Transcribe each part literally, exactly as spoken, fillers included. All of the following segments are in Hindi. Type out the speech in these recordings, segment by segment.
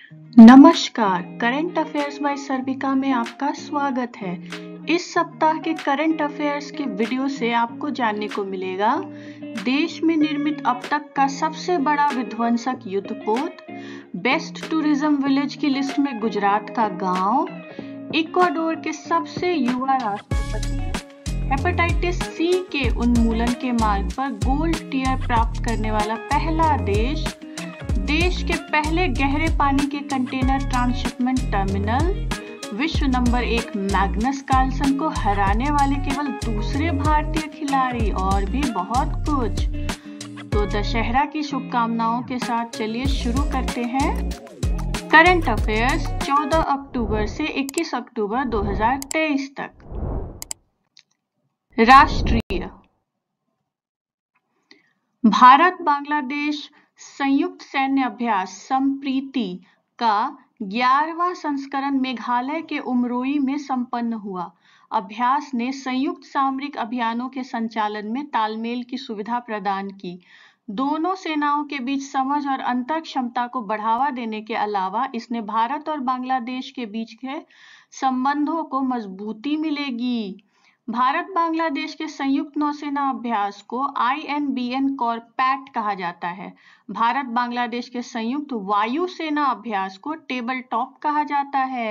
नमस्कार, करंट अफेयर्स बाय सर्विका में आपका स्वागत है। इस सप्ताह के करंट अफेयर्स के वीडियो से आपको जानने को मिलेगा देश में निर्मित अब तक का सबसे बड़ा विध्वंसक युद्धपोत, बेस्ट टूरिज्म विलेज की लिस्ट में गुजरात का गांव, इक्वाडोर के सबसे युवा राष्ट्रपति, हेपेटाइटिस सी के उन्मूलन के मार्ग पर गोल्ड टियर प्राप्त करने वाला पहला देश, देश के पहले गहरे पानी के कंटेनर ट्रांसशिपमेंट टर्मिनल, विश्व नंबर एक मैग्नस कार्लसन को हराने वाले केवल दूसरे भारतीय खिलाड़ी और भी बहुत कुछ। तो दशहरा की शुभकामनाओं के साथ चलिए शुरू करते हैं करंट अफेयर्स चौदह अक्टूबर से इक्कीस अक्टूबर दो हज़ार तेईस तक। राष्ट्रीय भारत बांग्लादेश संयुक्त सैन्य अभ्यास संप्रीति का ग्यारहवां संस्करण मेघालय के उमरोई में संपन्न हुआ। अभ्यास ने संयुक्त सामरिक अभियानों के संचालन में तालमेल की सुविधा प्रदान की। दोनों सेनाओं के बीच समझ और अंतर क्षमता को बढ़ावा देने के अलावा इसने भारत और बांग्लादेश के बीच के संबंधों को मजबूती मिलेगी। भारत बांग्लादेश के संयुक्त नौसेना अभ्यास को I N B N CORPAT कहा जाता है। भारत बांग्लादेश के संयुक्त वायु सेना अभ्यास को टेबल टॉप कहा जाता है।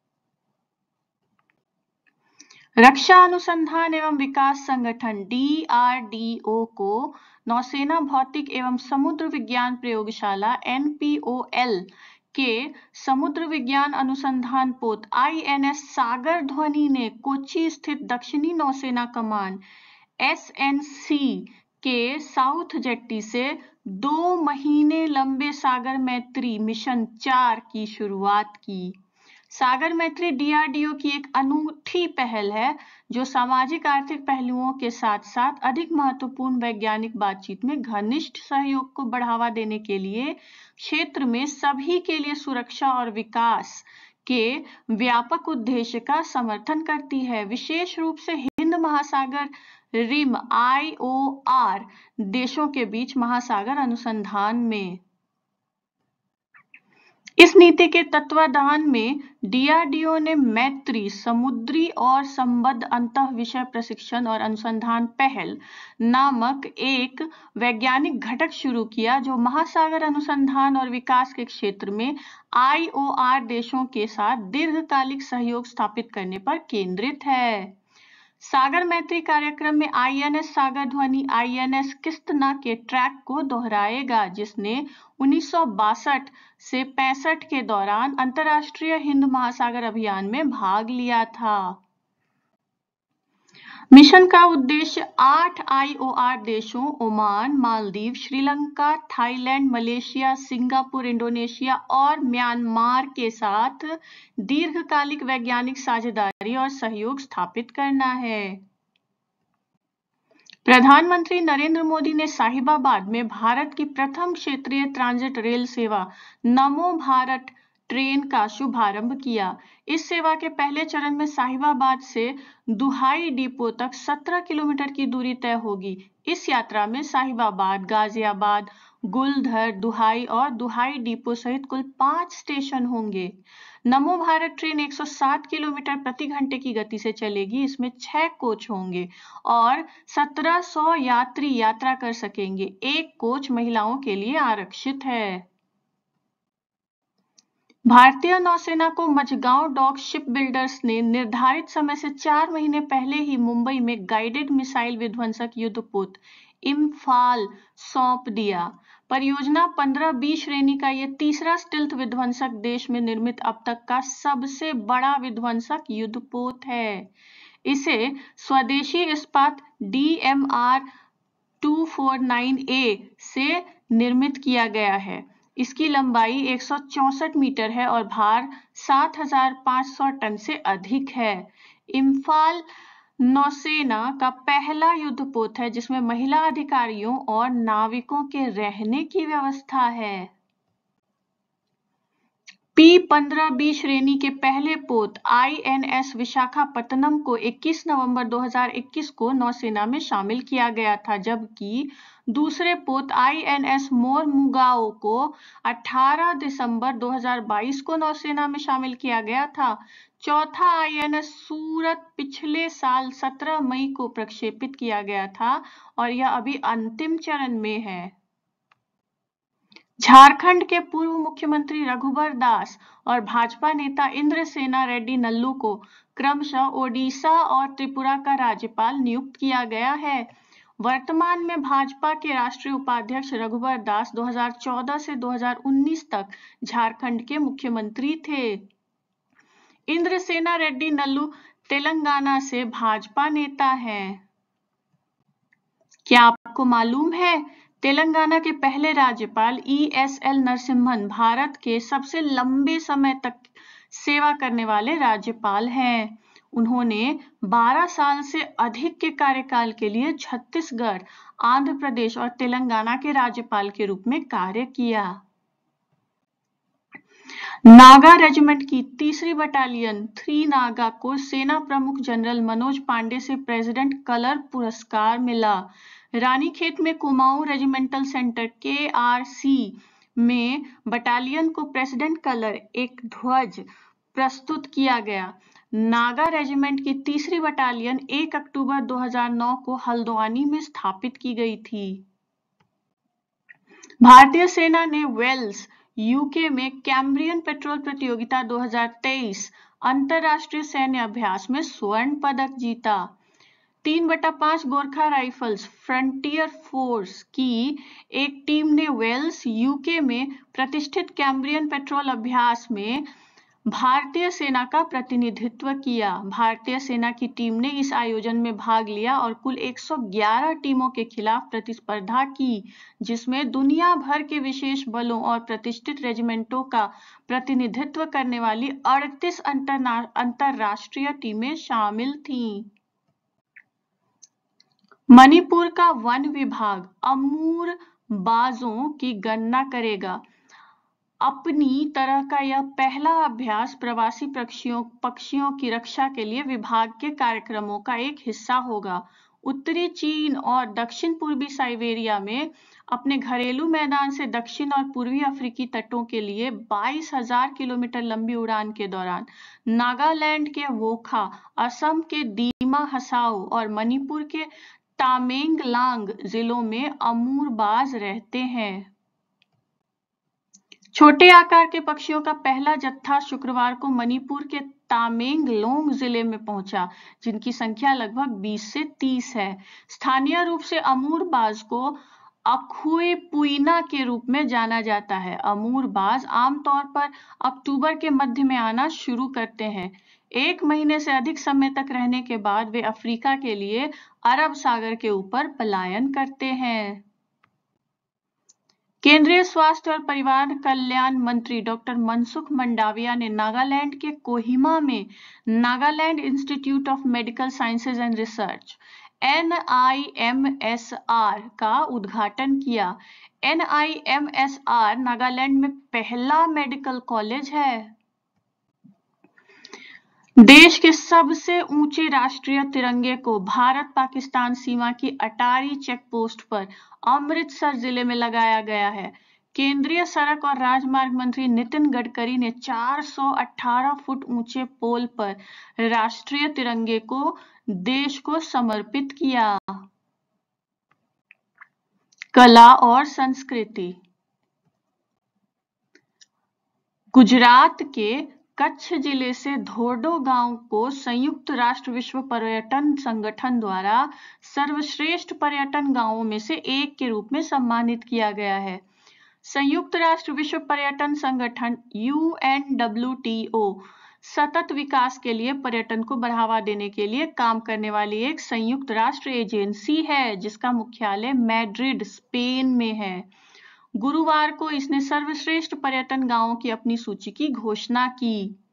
रक्षा अनुसंधान एवं विकास संगठन डी आर डी ओ को नौसेना भौतिक एवं समुद्र विज्ञान प्रयोगशाला एन पी ओ एल के समुद्र विज्ञान अनुसंधान पोत आई एन एस सागर ध्वनि ने कोच्चि स्थित दक्षिणी नौसेना कमान एस एन सी के साउथ जेट्टी से दो महीने लंबे सागर मैत्री मिशन चार की शुरुआत की। सागर मैत्री डी आर डी ओ की एक अनूठी पहल है जो सामाजिक आर्थिक पहलुओं के साथ साथ अधिक महत्वपूर्ण वैज्ञानिक बातचीत में घनिष्ठ सहयोग को बढ़ावा देने के लिए क्षेत्र में सभी के लिए सुरक्षा और विकास के व्यापक उद्देश्य का समर्थन करती है, विशेष रूप से हिंद महासागर रिम आई ओ आर देशों के बीच महासागर अनुसंधान में। इस नीति के तत्वाधान में डी आर डी ओ ने मैत्री समुद्री और संबद्ध अंतः विषय प्रशिक्षण और अनुसंधान पहल नामक एक वैज्ञानिक घटक शुरू किया जो महासागर अनुसंधान और विकास के क्षेत्र में आई ओ आर देशों के साथ दीर्घकालिक सहयोग स्थापित करने पर केंद्रित है। सागर मैत्री कार्यक्रम में आई एन एस सागर ध्वनि आई एन एस किस्तना के ट्रैक को दोहराएगा जिसने उन्नीस सौ बासठ से पैंसठ के दौरान अंतर्राष्ट्रीय हिंद महासागर अभियान में भाग लिया था। मिशन का उद्देश्य आठ आई ओ आर देशों Oman, Maldives, Sri Lanka, Thailand, Malaysia, Singapore, Indonesia और म्यांमार के साथ दीर्घकालिक वैज्ञानिक साझेदारी और सहयोग स्थापित करना है। प्रधानमंत्री नरेंद्र मोदी ने साहिबाबाद में भारत की प्रथम क्षेत्रीय ट्रांजिट रेल सेवा नमो भारत ट्रेन का शुभारंभ किया। इस सेवा के पहले चरण में साहिबाबाद से दुहाई डिपो तक सत्रह किलोमीटर की दूरी तय होगी। इस यात्रा में साहिबाबाद, गाजियाबाद, गुलधर, दुहाई और दुहाई डिपो सहित कुल पांच स्टेशन होंगे। नमो भारत ट्रेन एक सौ सात किलोमीटर प्रति घंटे की गति से चलेगी। इसमें छह कोच होंगे और सत्रह सौ यात्री यात्रा कर सकेंगे। एक कोच महिलाओं के लिए आरक्षित है। भारतीय नौसेना को मझगांव डॉक शिप बिल्डर्स ने निर्धारित समय से चार महीने पहले ही मुंबई में गाइडेड मिसाइल विध्वंसक युद्धपोत इम्फाल सौंप दिया। परियोजना पंद्रह बी श्रेणी का यह तीसरा स्टिल्थ विध्वंसक देश में निर्मित अब तक का सबसे बड़ा विध्वंसक युद्धपोत है। इसे स्वदेशी इस्पात डी एम आर दो सौ उनचास ए से निर्मित किया गया है। इसकी लंबाई एक सौ चौसठ मीटर है और भार सात हज़ार पाँच सौ टन से अधिक है। इम्फाल नौसेना का पहला युद्धपोत है जिसमें महिला अधिकारियों और नाविकों के रहने की व्यवस्था है। पी पंद्रह बी श्रेणी के पहले पोत आईएनएस विशाखापत्तनम को इक्कीस नवंबर दो हज़ार इक्कीस को नौसेना में शामिल किया गया था, जबकि दूसरे पोत आईएनएस मोरमुगाओ को अठारह दिसंबर दो हज़ार बाईस को नौसेना में शामिल किया गया था। चौथा आईएनएस सूरत पिछले साल सत्रह मई को प्रक्षेपित किया गया था और यह अभी अंतिम चरण में है। झारखंड के पूर्व मुख्यमंत्री रघुबर दास और भाजपा नेता इंद्रसेना रेड्डी नल्लू को क्रमशः ओडिशा और त्रिपुरा का राज्यपाल नियुक्त किया गया है। वर्तमान में भाजपा के राष्ट्रीय उपाध्यक्ष रघुबर दास दो हज़ार चौदह से दो हज़ार उन्नीस तक झारखंड के मुख्यमंत्री थे। इंद्रसेना रेड्डी नल्लू तेलंगाना से भाजपा नेता हैं। क्या आपको मालूम है, तेलंगाना के पहले राज्यपाल E S L Narasimhan Bharat के सबसे लंबे समय तक सेवा करने वाले राज्यपाल हैं। उन्होंने बारह साल से अधिक के कार्यकाल के लिए छत्तीसगढ़, आंध्र प्रदेश और तेलंगाना के राज्यपाल के रूप में कार्य किया। नागा रेजिमेंट की तीसरी बटालियन थ्री नागा को सेना प्रमुख जनरल मनोज पांडे से प्रेसिडेंट कलर पुरस्कार मिला। रानीखेत में कुमाऊं रेजिमेंटल सेंटर के आर सी में बटालियन को प्रेसिडेंट कलर एक ध्वज प्रस्तुत किया गया। नागा रेजिमेंट की तीसरी बटालियन एक अक्टूबर दो हज़ार नौ को हल्द्वानी में स्थापित की गई थी। भारतीय सेना ने वेल्स, यूके में कैम्ब्रियन पेट्रोल प्रतियोगिता दो हज़ार तेईस अंतरराष्ट्रीय सैन्य अभ्यास में स्वर्ण पदक जीता। तीन बटा पांच गोरखा राइफल्स फ्रंटियर फोर्स की एक टीम ने वेल्स, यूके में प्रतिष्ठित कैम्ब्रियन पेट्रोल अभ्यास में भारतीय सेना का प्रतिनिधित्व किया। भारतीय सेना की टीम ने इस आयोजन में भाग लिया और कुल एक सौ ग्यारह टीमों के खिलाफ प्रतिस्पर्धा की, जिसमें दुनिया भर के विशेष बलों और प्रतिष्ठित रेजिमेंटों का प्रतिनिधित्व करने वाली अड़तीस अंतरराष्ट्रीय टीमें शामिल थीं। मणिपुर का वन विभाग अमूर बाजों की गणना करेगा। अपनी तरह का यह पहला अभ्यास प्रवासी पक्षियों पक्षियों की रक्षा के लिए विभाग के कार्यक्रमों का एक हिस्सा होगा। उत्तरी चीन और दक्षिण पूर्वी साइबेरिया में अपने घरेलू मैदान से दक्षिण और पूर्वी अफ्रीकी तटों के लिए बाईस हज़ार किलोमीटर लंबी उड़ान के दौरान नागालैंड के वोखा, असम के दीमा हसाओ और मणिपुर के तामेंगलांग जिलों में अमूरबाज रहते हैं। छोटे आकार के पक्षियों का पहला जत्था शुक्रवार को मणिपुर के तामेंगलोंग जिले में पहुंचा, जिनकी संख्या लगभग बीस से तीस है। स्थानीय रूप से अमूरबाज को अखुएपुइना के रूप में जाना जाता है। अमूरबाज आमतौर पर अक्टूबर के मध्य में आना शुरू करते हैं। एक महीने से अधिक समय तक रहने के बाद वे अफ्रीका के लिए अरब सागर के ऊपर पलायन करते हैं। केंद्रीय स्वास्थ्य और परिवार कल्याण मंत्री डॉक्टर मनसुख मंडाविया ने नागालैंड के कोहिमा में Nagaland institute of medical sciences and research N I M S R का उद्घाटन किया। N I M S R Nagaland में पहला मेडिकल कॉलेज है। देश के सबसे ऊंचे राष्ट्रीय तिरंगे को भारत पाकिस्तान सीमा की अटारी चेक पोस्ट पर अमृतसर जिले में लगाया गया है। केंद्रीय सड़क और राजमार्ग मंत्री नितिन गडकरी ने चार सौ अठारह फुट ऊंचे पोल पर राष्ट्रीय तिरंगे को देश को समर्पित किया। कला और संस्कृति। गुजरात के कच्छ जिले से धोर्डो गांव को संयुक्त राष्ट्र विश्व पर्यटन संगठन द्वारा सर्वश्रेष्ठ पर्यटन गांवों में से एक के रूप में सम्मानित किया गया है। संयुक्त राष्ट्र विश्व पर्यटन संगठन U N W T O सतत विकास के लिए पर्यटन को बढ़ावा देने के लिए काम करने वाली एक संयुक्त राष्ट्र एजेंसी है, जिसका मुख्यालय मैड्रिड, स्पेन में है। गुरुवार को इसने सर्वश्रेष्ठ पर्यटन गांवों की अपनी सूची की घोषणा की।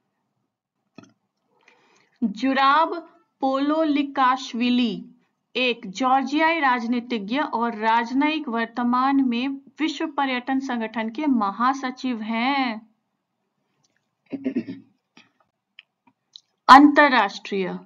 जुराब पोलोलिकाश्विली एक जॉर्जियाई राजनीतिज्ञ और राजनयिक वर्तमान में विश्व पर्यटन संगठन के महासचिव हैं। अंतरराष्ट्रीय।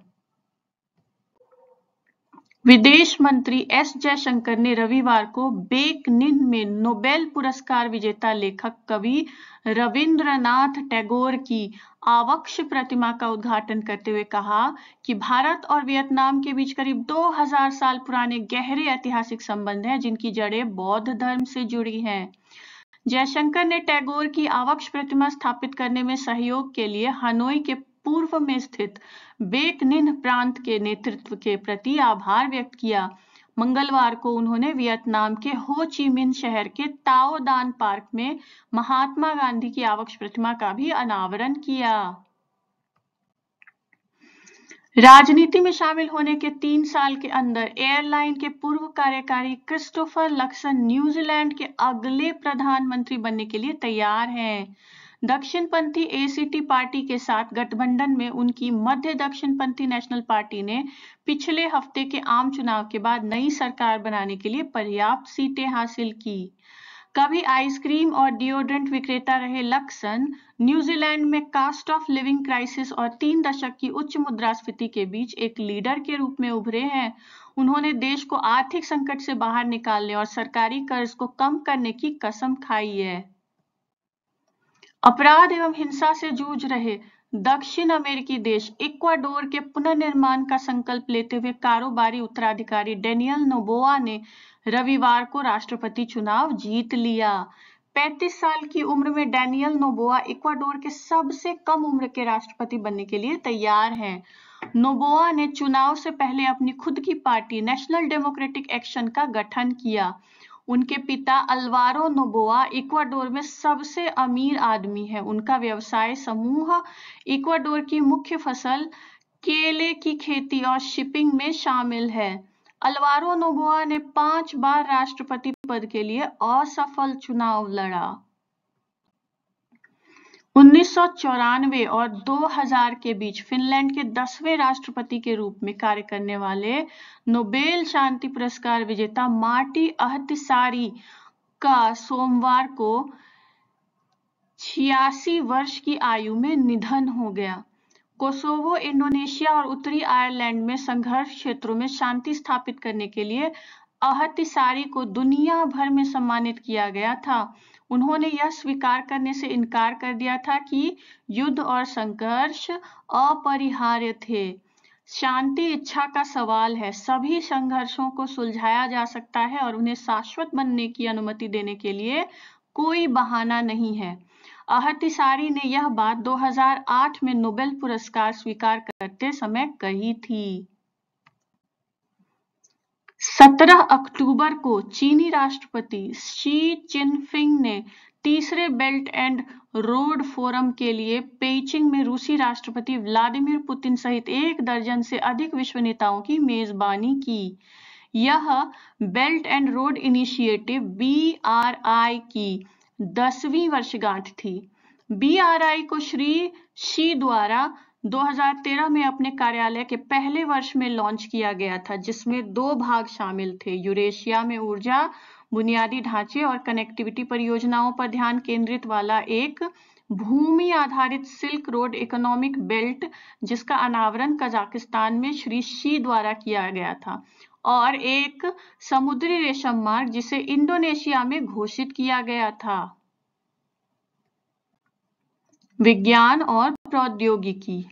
विदेश मंत्री एस जयशंकर ने रविवार को बेकनिन में नोबेल पुरस्कार विजेता लेखक कवि रविंद्रनाथ टैगोर की आवक्ष प्रतिमा का उद्घाटन करते हुए कहा कि भारत और वियतनाम के बीच करीब दो हज़ार साल पुराने गहरे ऐतिहासिक संबंध हैं, जिनकी जड़ें बौद्ध धर्म से जुड़ी हैं। जयशंकर ने टैगोर की आवक्ष प्रतिमा स्थापित करने में सहयोग के लिए हनोई के पूर्व में स्थित बेकनिन प्रांत के नेतृत्व के प्रति आभार व्यक्त किया। मंगलवार को उन्होंने वियतनाम के हो ची मिन्ह शहर के ताओ दान पार्क में महात्मा गांधी की आवक्ष प्रतिमा का भी अनावरण किया। राजनीति में शामिल होने के तीन साल के अंदर एयरलाइन के पूर्व कार्यकारी क्रिस्टोफर लक्सन न्यूजीलैंड के अगले प्रधानमंत्री बनने के लिए तैयार हैं। दक्षिणपंथी एसीटी पार्टी के साथ गठबंधन में उनकी मध्य दक्षिणपंथी नेशनल पार्टी ने पिछले हफ्ते के आम चुनाव के बाद नई सरकार बनाने के लिए पर्याप्त सीटें हासिल की। कभी आइसक्रीम और डिओड्रेंट विक्रेता रहे लक्सन न्यूजीलैंड में कास्ट ऑफ लिविंग क्राइसिस और तीन दशक की उच्च मुद्रास्फीति के बीच एक लीडर के रूप में उभरे हैं। उन्होंने देश को आर्थिक संकट से बाहर निकालने और सरकारी कर्ज को कम करने की कसम खाई है। अपराध एवं हिंसा से जूझ रहे दक्षिण अमेरिकी देश इक्वाडोर के पुनर्निर्माण का संकल्प लेते हुए कारोबारी उत्तराधिकारी डेनियल नोबोआ ने रविवार को राष्ट्रपति चुनाव जीत लिया। पैंतीस साल की उम्र में डेनियल नोबोआ इक्वाडोर के सबसे कम उम्र के राष्ट्रपति बनने के लिए तैयार हैं। नोबोआ ने चुनाव से पहले अपनी खुद की पार्टी नेशनल डेमोक्रेटिक एक्शन का गठन किया। उनके पिता अल्वारो नोबोआ इक्वाडोर में सबसे अमीर आदमी है। उनका व्यवसाय समूह इक्वाडोर की मुख्य फसल केले की खेती और शिपिंग में शामिल है। अल्वारो नोबोआ ने पांच बार राष्ट्रपति पद के लिए असफल चुनाव लड़ा। उन्नीस सौ चौरानवे और दो हज़ार के बीच फिनलैंड के दसवें राष्ट्रपति के रूप में कार्य करने वाले नोबेल शांति पुरस्कार विजेता मार्टी अहतिसारी का सोमवार को छियासी वर्ष की आयु में निधन हो गया। कोसोवो, इंडोनेशिया और उत्तरी आयरलैंड में संघर्ष क्षेत्रों में शांति स्थापित करने के लिए अहतिसारी को दुनिया भर में सम्मानित किया गया था। उन्होंने यह स्वीकार करने से इनकार कर दिया था कि युद्ध और संघर्ष अपरिहार्य थे। शांति इच्छा का सवाल है। सभी संघर्षों को सुलझाया जा सकता है और उन्हें शाश्वत बनने की अनुमति देने के लिए कोई बहाना नहीं है। अहतिसारी ने यह बात दो हज़ार आठ में नोबेल पुरस्कार स्वीकार करते समय कही थी। सत्रह अक्टूबर को चीनी राष्ट्रपति शी चिनफिंग ने तीसरे बेल्ट एंड रोड फोरम के लिए पेइचिंग में रूसी राष्ट्रपति व्लादिमीर पुतिन सहित एक दर्जन से अधिक विश्व नेताओं की मेजबानी की। यह belt and road initiative B R I की दसवीं वर्षगांठ थी। बी आर आई को श्री शी द्वारा दो हज़ार तेरह में अपने कार्यालय के पहले वर्ष में लॉन्च किया गया था, जिसमें दो भाग शामिल थे। यूरेशिया में ऊर्जा, बुनियादी ढांचे और कनेक्टिविटी परियोजनाओं पर ध्यान केंद्रित वाला एक भूमि आधारित सिल्क रोड इकोनॉमिक बेल्ट, जिसका अनावरण कजाकिस्तान में श्री शी द्वारा किया गया था, और एक समुद्री रेशम मार्ग जिसे इंडोनेशिया में घोषित किया गया था। विज्ञान और प्रौद्योगिकी।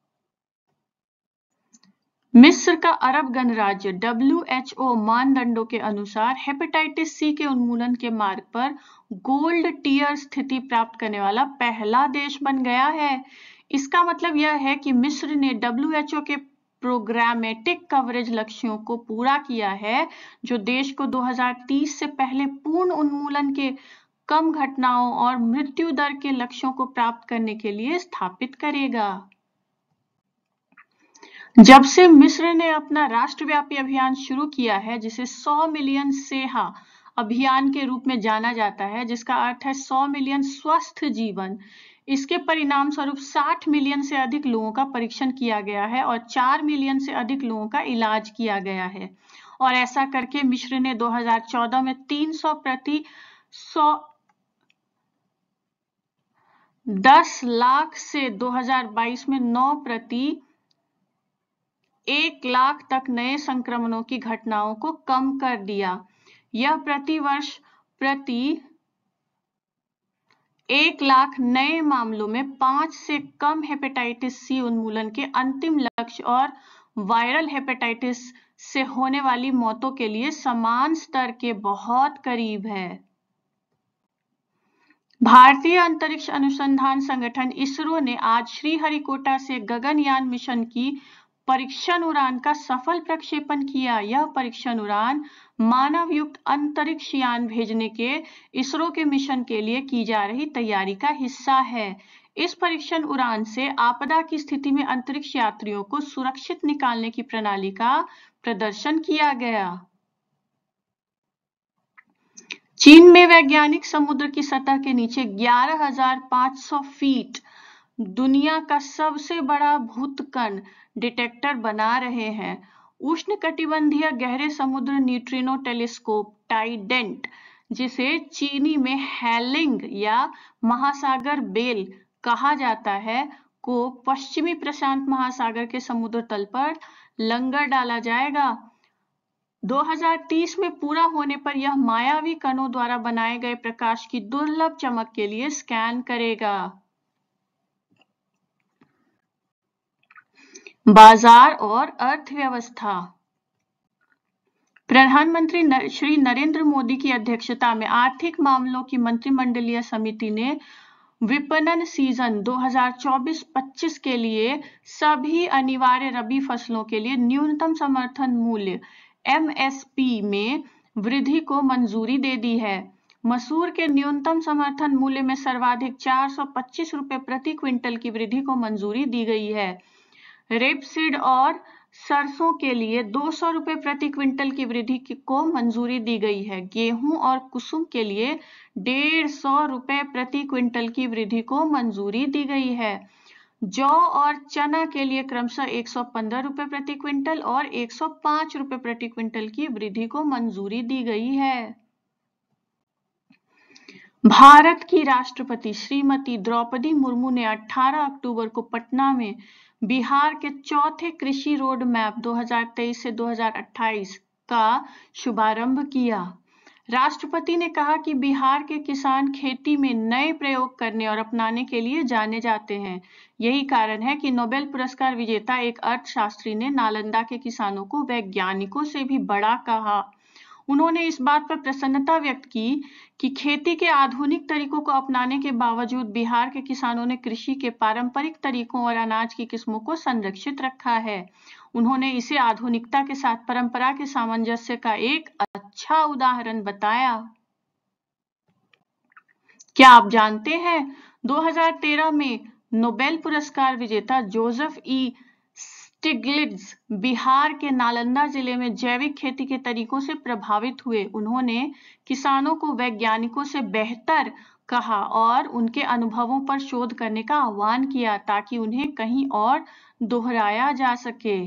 मिस्र का अरब गणराज्य डब्ल्यू एच ओ मानदंडों के अनुसार हेपेटाइटिस सी के उन्मूलन के मार्ग पर गोल्ड टियर स्थिति प्राप्त करने वाला पहला देश बन गया है। इसका मतलब यह है कि मिस्र ने डब्ल्यू एच ओ के प्रोग्रामेटिक कवरेज लक्ष्यों को पूरा किया है, जो देश को दो हज़ार तीस से पहले पूर्ण उन्मूलन के कम घटनाओं और मृत्यु दर के लक्ष्यों को प्राप्त करने के लिए स्थापित करेगा। जब से मिस्र ने अपना राष्ट्रव्यापी अभियान शुरू किया है, जिसे सौ मिलियन सेहा अभियान के रूप में जाना जाता है, जिसका अर्थ है सौ मिलियन स्वस्थ जीवन, इसके परिणाम स्वरूप साठ मिलियन से अधिक लोगों का परीक्षण किया गया है और चार मिलियन से अधिक लोगों का इलाज किया गया है। और ऐसा करके मिस्र ने दो हज़ार चौदह में तीन सौ प्रति सौ दस लाख से दो हज़ार बाईस में नौ प्रति एक लाख तक नए संक्रमणों की घटनाओं को कम कर दिया। यह प्रति वर्ष प्रति एक लाख नए मामलों में पांच से कम हेपेटाइटिस सी उन्मूलन के अंतिम लक्ष्य और वायरल हेपेटाइटिस से होने वाली मौतों के लिए समान स्तर के बहुत करीब है। भारतीय अंतरिक्ष अनुसंधान संगठन इसरो ने आज श्रीहरिकोटा से गगनयान मिशन की परीक्षण उड़ान का सफल प्रक्षेपण किया। यह परीक्षण उड़ान मानव युक्त अंतरिक्ष यान भेजने के इसरो के मिशन के लिए की जा रही तैयारी का हिस्सा है। इस परीक्षण उड़ान से आपदा की स्थिति में अंतरिक्ष यात्रियों को सुरक्षित निकालने की प्रणाली का प्रदर्शन किया गया। चीन में वैज्ञानिक समुद्र की सतह के नीचे ग्यारह हज़ार पाँच सौ फीट दुनिया का सबसे बड़ा भूतकण डिटेक्टर बना रहे हैं। उष्णकटिबंधीय गहरे समुद्र न्यूट्रिनो टेलीस्कोप टाइडेंट, जिसे चीनी में हैलिंग या महासागर बेल कहा जाता है, को पश्चिमी प्रशांत महासागर के समुद्र तल पर लंगर डाला जाएगा। दो हज़ार तीस में पूरा होने पर यह मायावी कणों द्वारा बनाए गए प्रकाश की दुर्लभ चमक के लिए स्कैन करेगा। बाजार और अर्थव्यवस्था। प्रधानमंत्री श्री नरेंद्र मोदी की अध्यक्षता में आर्थिक मामलों की मंत्रिमंडलीय समिति ने विपणन सीजन दो हज़ार चौबीस पच्चीस के लिए सभी अनिवार्य रबी फसलों के लिए न्यूनतम समर्थन मूल्य एम एस पी में वृद्धि को मंजूरी दे दी है। मसूर के न्यूनतम समर्थन मूल्य में सर्वाधिक चार सौ पच्चीस रुपए प्रति क्विंटल की वृद्धि को मंजूरी दी गई है। रेपसीड और सरसों के लिए दो सौ रुपए प्रति क्विंटल की वृद्धि को मंजूरी दी गई है। गेहूं और कुसुम के लिए डेढ़ सौ रुपए प्रति क्विंटल की वृद्धि को मंजूरी दी गई है। जौ और चना के लिए क्रमशः एक सौ पंद्रह रुपए प्रति क्विंटल और एक सौ पाँच रुपए प्रति क्विंटल की वृद्धि को मंजूरी दी गई है। भारत की राष्ट्रपति श्रीमती द्रौपदी मुर्मू ने अठारह अक्टूबर को पटना में बिहार के चौथे कृषि रोड मैप दो हज़ार तेईस से दो हज़ार अट्ठाईस का शुभारंभ किया। राष्ट्रपति ने कहा कि बिहार के किसान खेती में नए प्रयोग करने और अपनाने के लिए जाने जाते हैं। यही कारण है कि नोबेल पुरस्कार विजेता एक अर्थशास्त्री ने नालंदा के किसानों को वैज्ञानिकों से भी बड़ा कहा। उन्होंने इस बात पर प्रसन्नता व्यक्त की कि खेती के आधुनिक तरीकों को अपनाने के बावजूद बिहार के किसानों ने कृषि के पारंपरिक तरीकों और अनाज की किस्मों को संरक्षित रखा है। उन्होंने इसे आधुनिकता के साथ परंपरा के सामंजस्य का एक अच्छा उदाहरण बताया। क्या आप जानते हैं दो हज़ार तेरह में नोबेल पुरस्कार विजेता जोसेफ ई स्टिग्लिट्ज बिहार के नालंदा जिले में जैविक खेती के तरीकों से प्रभावित हुए। उन्होंने किसानों को वैज्ञानिकों से बेहतर कहा और उनके अनुभवों पर शोध करने का आह्वान किया ताकि उन्हें कहीं और दोहराया जा सके।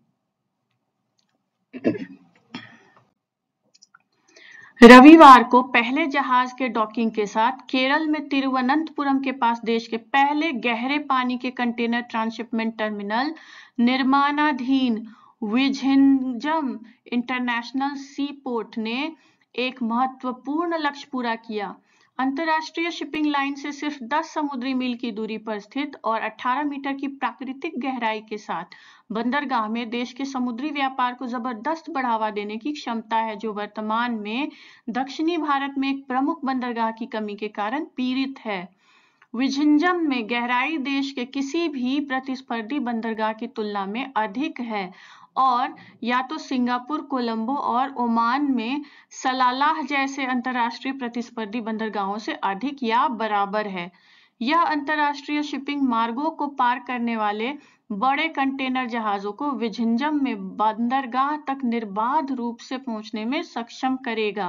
रविवार को पहले जहाज के डॉकिंग के साथ केरल में तिरुवनंतपुरम के पास देश के पहले गहरे पानी के कंटेनर ट्रांसशिपमेंट टर्मिनल निर्माणाधीन विझिंजम इंटरनेशनल सी पोर्ट ने एक महत्वपूर्ण लक्ष्य पूरा किया। अंतर्राष्ट्रीय शिपिंग लाइन से सिर्फ दस समुद्री मील की दूरी पर स्थित और अठारह मीटर की प्राकृतिक गहराई के साथ बंदरगाह में देश के समुद्री व्यापार को जबरदस्त बढ़ावा देने की क्षमता है, जो वर्तमान में दक्षिणी भारत में एक प्रमुख बंदरगाह की कमी के कारण पीड़ित है। विझिंजम में गहराई देश के किसी भी प्रतिस्पर्धी बंदरगाह की तुलना में अधिक है और या तो सिंगापुर, कोलंबो और ओमान में सलालाह जैसे अंतर्राष्ट्रीय प्रतिस्पर्धी बंदरगाहों से अधिक या बराबर है। यह अंतर्राष्ट्रीय शिपिंग मार्गों को पार करने वाले बड़े कंटेनर जहाजों को विझिंजम में बंदरगाह तक निर्बाध रूप से पहुंचने में सक्षम करेगा।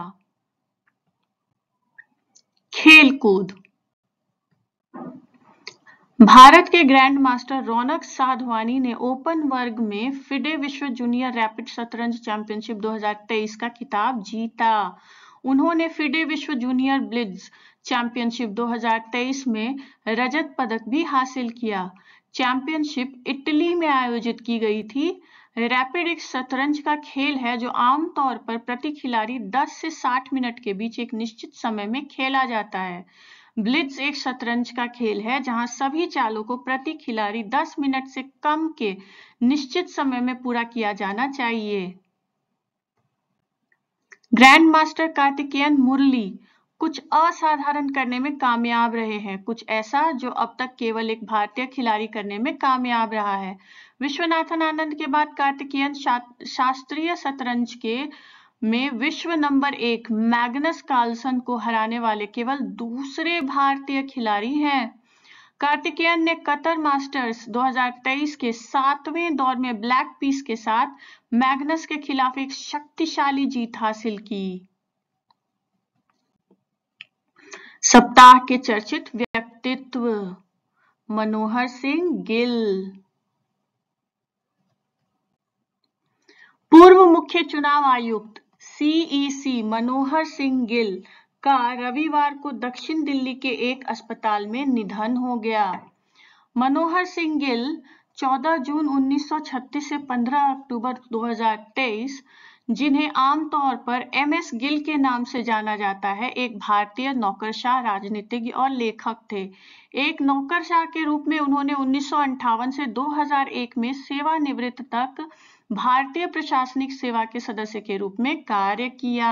खेलकूद। भारत के ग्रैंड मास्टर रौनक साधवानी ने ओपन वर्ग में फिडे विश्व जूनियर रैपिड शतरंज चैंपियनशिप दो हज़ार तेईस का खिताब जीता। उन्होंने फिडे विश्व जूनियर ब्लिट्ज चैंपियनशिप दो हज़ार तेईस में रजत पदक भी हासिल किया। चैंपियनशिप इटली में आयोजित की गई थी। रैपिड एक शतरंज का खेल है जो आमतौर पर प्रति खिलाड़ी दस से साठ मिनट के बीच एक निश्चित समय में खेला जाता है। ब्लिट्ज एक शतरंज का खेल है जहां सभी चालों को प्रति खिलाड़ी दस मिनट से कम के निश्चित समय में पूरा किया जाना चाहिए। ग्रैंड मास्टर कार्तिकेयन मुरली कुछ असाधारण करने में कामयाब रहे हैं, कुछ ऐसा जो अब तक केवल एक भारतीय खिलाड़ी करने में कामयाब रहा है। विश्वनाथन आनंद के बाद कार्तिकेयन शा, शास्त्रीय शतरंज के में विश्व नंबर एक मैग्नस कार्लसन को हराने वाले केवल दूसरे भारतीय खिलाड़ी हैं। कार्तिकेयन ने कतर मास्टर्स दो हज़ार तेईस के सातवें दौर में ब्लैक पीस के साथ मैग्नस के खिलाफ एक शक्तिशाली जीत हासिल की। सप्ताह के चर्चित व्यक्तित्व मनोहर सिंह गिल। पूर्व मुख्य चुनाव आयुक्त सीईसी मनोहर सिंह गिल का रविवार को दक्षिण दिल्ली के एक अस्पताल में निधन हो गया। मनोहर सिंह गिल चौदह जून उन्नीस सौ छत्तीस से पंद्रह अक्टूबर दो हज़ार तेईस, जिन्हें आमतौर पर एम एस गिल के नाम से जाना जाता है, एक भारतीय नौकरशाह राजनीतिज्ञ और लेखक थे। एक नौकरशाह के रूप में उन्होंने उन्नीस सौ अंठावन से दो हज़ार एक में सेवानिवृत्त तक भारतीय प्रशासनिक सेवा के सदस्य के रूप में कार्य किया।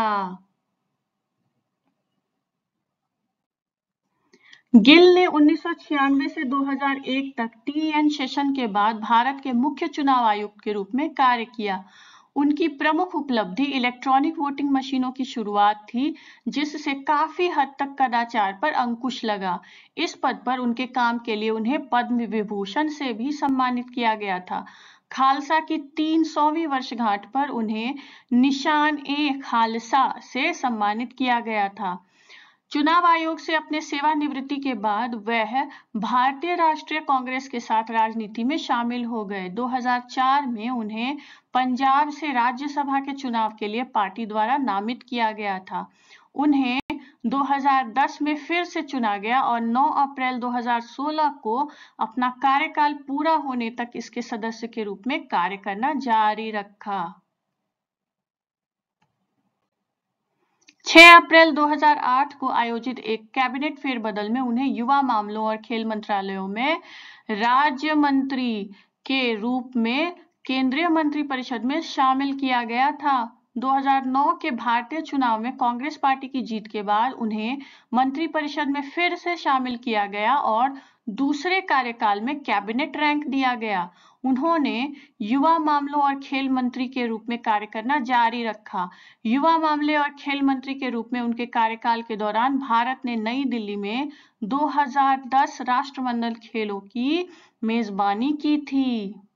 गिल ने उन्नीस सौ छियानवे से दो हज़ार एक तक टी एन शेषन के बाद भारत के मुख्य चुनाव आयुक्त के रूप में कार्य किया। उनकी प्रमुख उपलब्धि इलेक्ट्रॉनिक वोटिंग मशीनों की शुरुआत थी, जिससे काफी हद तक कदाचार पर अंकुश लगा। इस पद पर उनके काम के लिए उन्हें पद्म विभूषण से भी सम्मानित किया गया था। खालसा की तीन सौवीं वर्षगांठ पर उन्हें निशान ए खालसा से सम्मानित किया गया था। चुनाव आयोग से अपने सेवानिवृत्ति के बाद वह भारतीय राष्ट्रीय कांग्रेस के साथ राजनीति में शामिल हो गए। दो हज़ार चार में उन्हें पंजाब से राज्यसभा के चुनाव के लिए पार्टी द्वारा नामित किया गया था। उन्हें दो हज़ार दस में फिर से चुना गया और नौ अप्रैल दो हज़ार सोलह को अपना कार्यकाल पूरा होने तक इसके सदस्य के रूप में कार्य करना जारी रखा। छह अप्रैल दो हज़ार आठ को आयोजित एक कैबिनेट फेरबदल में उन्हें युवा मामलों और खेल मंत्रालयों में राज्य मंत्री के रूप में केंद्रीय मंत्रिपरिषद में शामिल किया गया था। दो हज़ार नौ के भारतीय चुनाव में कांग्रेस पार्टी की जीत के बाद उन्हें मंत्रिपरिषद में फिर से शामिल किया गया और दूसरे कार्यकाल में कैबिनेट रैंक दिया गया। उन्होंने युवा मामलों और खेल मंत्री के रूप में कार्य करना जारी रखा। युवा मामले और खेल मंत्री के रूप में उनके कार्यकाल के दौरान भारत ने नई दिल्ली में दो हज़ार दस राष्ट्रमंडल खेलों की मेजबानी की थी।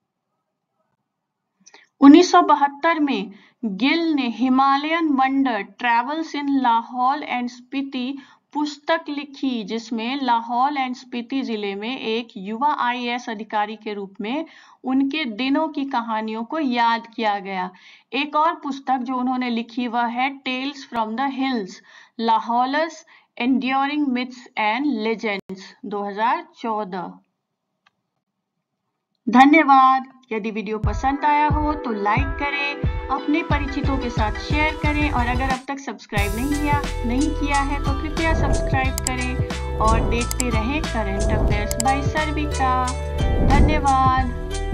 उन्नीस सौ बहत्तर में गिल ने Himalayan wonder travels in Lahaul and Spiti पुस्तक लिखी, जिसमें लाहौल एंड स्पीति जिले में एक युवा आई ए एस अधिकारी के रूप में उनके दिनों की कहानियों को याद किया गया। एक और पुस्तक जो उन्होंने लिखी वह है tales from the hills, Lahaul's enduring myths and legends दो हज़ार चौदह। धन्यवाद। यदि वीडियो पसंद आया हो तो लाइक करें, अपने परिचितों के साथ शेयर करें और अगर अब तक सब्सक्राइब नहीं किया नहीं किया है तो कृपया सब्सक्राइब करें और देखते रहें करंट अफेयर्स बाय सर्विका। धन्यवाद।